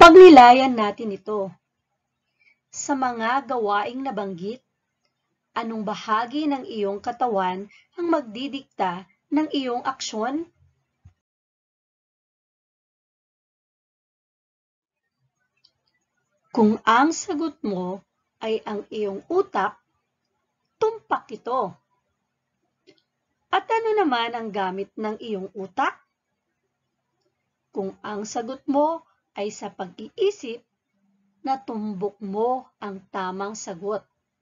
Pagnilayan natin ito. Sa mga gawaing nabanggit, anong bahagi ng iyong katawan ang magdidikta ng iyong aksyon? Kung ang sagot mo ay ang iyong utak, tumpak ito. At ano naman ang gamit ng iyong utak? Kung ang sagot mo ay sa pag-iisip, natumbok mo ang tamang sagot.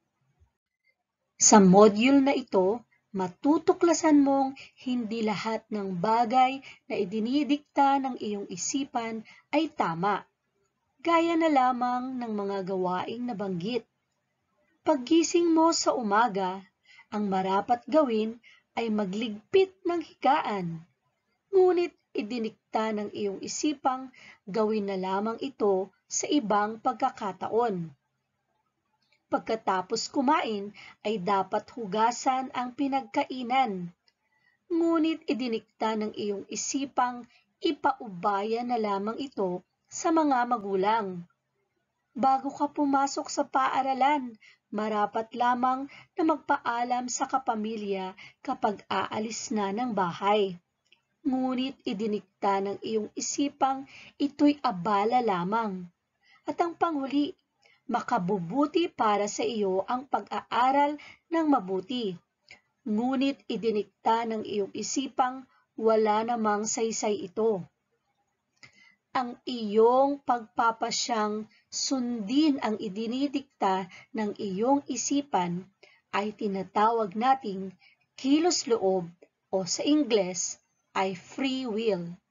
Sa module na ito, matutuklasan mong hindi lahat ng bagay na idinidikta ng iyong isipan ay tama, gaya na lamang ng mga gawaing nabanggit. Paggising mo sa umaga, ang marapat gawin ay magligpit ng higaan, ngunit idinikta ng iyong isipang gawin na lamang ito sa ibang pagkakataon. Pagkatapos kumain ay dapat hugasan ang pinagkainan, ngunit idinikta ng iyong isipang ipaubaya na lamang ito sa mga magulang. Bago ka pumasok sa paaralan, marapat lamang na magpaalam sa kapamilya kapag aalis na ng bahay. Ngunit idinikta ng iyong isipang ito'y abala lamang. At ang panghuli, makabubuti para sa iyo ang pag-aaral ng mabuti. Ngunit idinikta ng iyong isipang wala namang saysay ito. Ang iyong pagpapasyang sundin ang idinidikta ng iyong isipan ay tinatawag nating kilos loob o sa Ingles ay free will.